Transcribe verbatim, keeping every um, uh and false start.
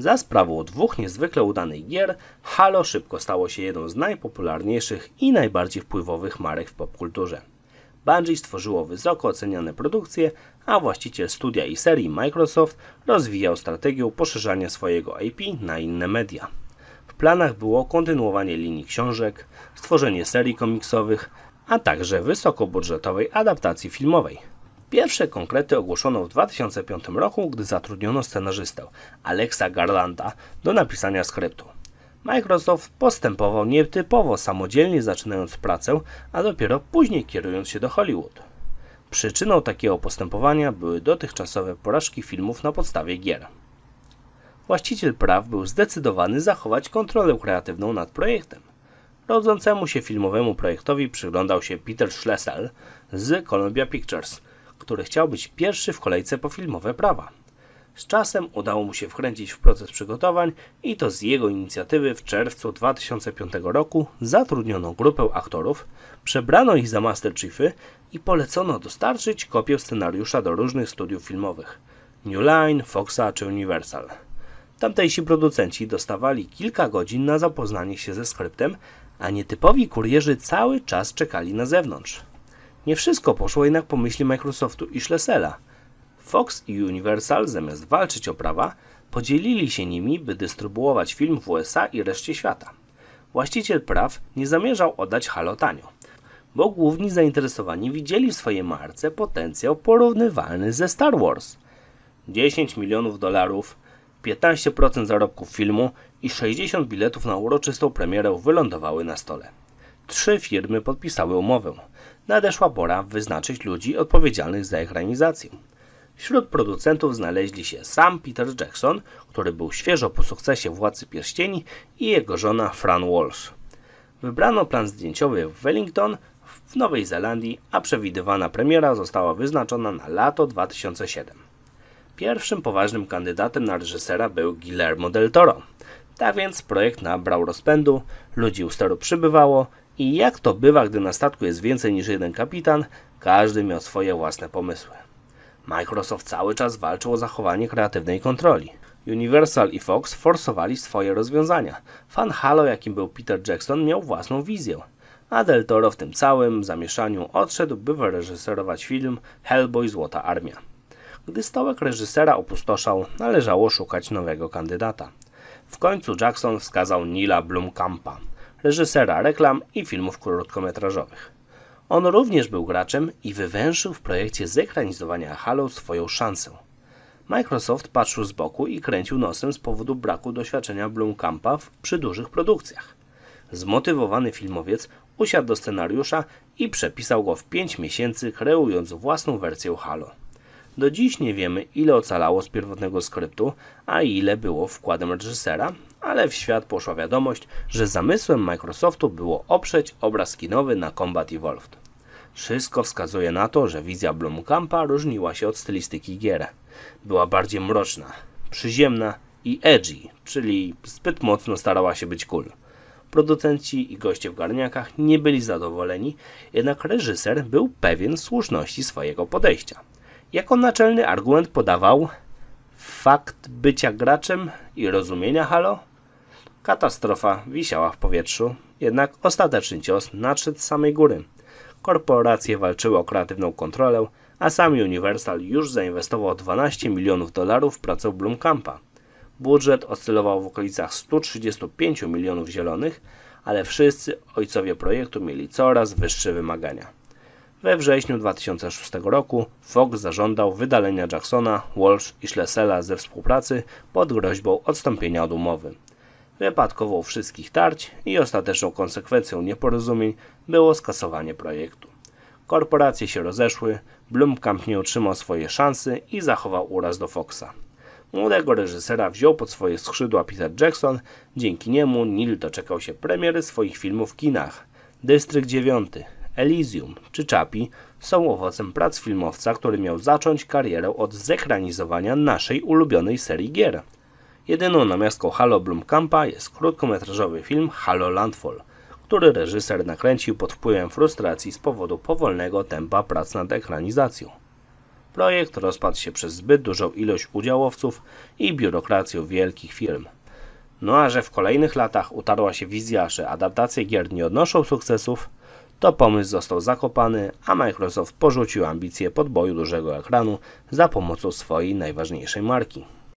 Za sprawą dwóch niezwykle udanych gier, Halo szybko stało się jedną z najpopularniejszych i najbardziej wpływowych marek w popkulturze. Bungie stworzyło wysoko oceniane produkcje, a właściciel studia i serii Microsoft rozwijał strategię poszerzania swojego I P na inne media. W planach było kontynuowanie linii książek, stworzenie serii komiksowych, a także wysokobudżetowej adaptacji filmowej. Pierwsze konkrety ogłoszono w dwa tysiące piątym roku, gdy zatrudniono scenarzystę Alexa Garlanda do napisania skryptu. Microsoft postępował nietypowo samodzielnie, zaczynając pracę, a dopiero później kierując się do Hollywood. Przyczyną takiego postępowania były dotychczasowe porażki filmów na podstawie gier. Właściciel praw był zdecydowany zachować kontrolę kreatywną nad projektem. Rodzącemu się filmowemu projektowi przyglądał się Peter Schlesel z Columbia Pictures, który chciał być pierwszy w kolejce po filmowe prawa. Z czasem udało mu się wkręcić w proces przygotowań i to z jego inicjatywy w czerwcu dwa tysiące piątego roku zatrudniono grupę aktorów, przebrano ich za Master Chiefy i polecono dostarczyć kopię scenariusza do różnych studiów filmowych New Line, Foxa czy Universal. Tamtejsi producenci dostawali kilka godzin na zapoznanie się ze skryptem, a nietypowi kurierzy cały czas czekali na zewnątrz. Nie wszystko poszło jednak po myśli Microsoftu i Schlesela. Fox i Universal, zamiast walczyć o prawa, podzielili się nimi, by dystrybuować film w U S A i reszcie świata. Właściciel praw nie zamierzał oddać Halo tanio, bo główni zainteresowani widzieli w swojej marce potencjał porównywalny ze Star Wars. dziesięć milionów dolarów, piętnaście procent zarobków filmu i sześćdziesiąt biletów na uroczystą premierę wylądowały na stole. Trzy firmy podpisały umowę. Nadeszła pora wyznaczyć ludzi odpowiedzialnych za ekranizację. Wśród producentów znaleźli się sam Peter Jackson, który był świeżo po sukcesie Władcy Pierścieni, i jego żona Fran Walsh. Wybrano plan zdjęciowy w Wellington w Nowej Zelandii, a przewidywana premiera została wyznaczona na lato dwa tysiące siódmego. Pierwszym poważnym kandydatem na reżysera był Guillermo del Toro. Tak więc projekt nabrał rozpędu, ludzi u steru przybywało i jak to bywa, gdy na statku jest więcej niż jeden kapitan, każdy miał swoje własne pomysły. Microsoft cały czas walczył o zachowanie kreatywnej kontroli. Universal i Fox forsowali swoje rozwiązania. Fan Halo, jakim był Peter Jackson, miał własną wizję, a Del Toro w tym całym zamieszaniu odszedł, by wyreżyserować film Hellboy Złota Armia. Gdy stołek reżysera opustoszał, należało szukać nowego kandydata. W końcu Jackson wskazał Neila Blomkampa, reżysera reklam i filmów krótkometrażowych. On również był graczem i wywęszył w projekcie zekranizowania Halo swoją szansę. Microsoft patrzył z boku i kręcił nosem z powodu braku doświadczenia Blomkampa przy dużych produkcjach. Zmotywowany filmowiec usiadł do scenariusza i przepisał go w pięć miesięcy, kreując własną wersję Halo. Do dziś nie wiemy, ile ocalało z pierwotnego skryptu, a ile było wkładem reżysera, ale w świat poszła wiadomość, że zamysłem Microsoftu było oprzeć obraz kinowy na Combat Evolved. Wszystko wskazuje na to, że wizja Blomkampa różniła się od stylistyki gier. Była bardziej mroczna, przyziemna i edgy, czyli zbyt mocno starała się być cool. Producenci i goście w garniakach nie byli zadowoleni, jednak reżyser był pewien słuszności swojego podejścia. Jako naczelny argument podawał fakt bycia graczem i rozumienia Halo. Katastrofa wisiała w powietrzu, jednak ostateczny cios nadszedł z samej góry. Korporacje walczyły o kreatywną kontrolę, a sam Universal już zainwestował dwanaście milionów dolarów w pracę Blomkampa. Budżet oscylował w okolicach stu trzydziestu pięciu milionów zielonych, ale wszyscy ojcowie projektu mieli coraz wyższe wymagania. We wrześniu dwa tysiące szóstego roku Fox zażądał wydalenia Jacksona, Walsh i Schlesela ze współpracy pod groźbą odstąpienia od umowy. Wypadkową wszystkich tarć i ostateczną konsekwencją nieporozumień było skasowanie projektu. Korporacje się rozeszły, Blomkamp nie otrzymał swojej szansy i zachował uraz do Foxa. Młodego reżysera wziął pod swoje skrzydła Peter Jackson, dzięki niemu Neil doczekał się premiery swoich filmów w kinach. Dystrykt dziewiąty, Elysium czy Chappie są owocem prac filmowca, który miał zacząć karierę od zekranizowania naszej ulubionej serii gier. Jedyną namiastką Halo Blomkampa jest krótkometrażowy film Halo Landfall, który reżyser nakręcił pod wpływem frustracji z powodu powolnego tempa prac nad ekranizacją. Projekt rozpadł się przez zbyt dużą ilość udziałowców i biurokrację wielkich firm. No a że w kolejnych latach utarła się wizja, że adaptacje gier nie odnoszą sukcesów, to pomysł został zakopany, a Microsoft porzucił ambicje podboju dużego ekranu za pomocą swojej najważniejszej marki.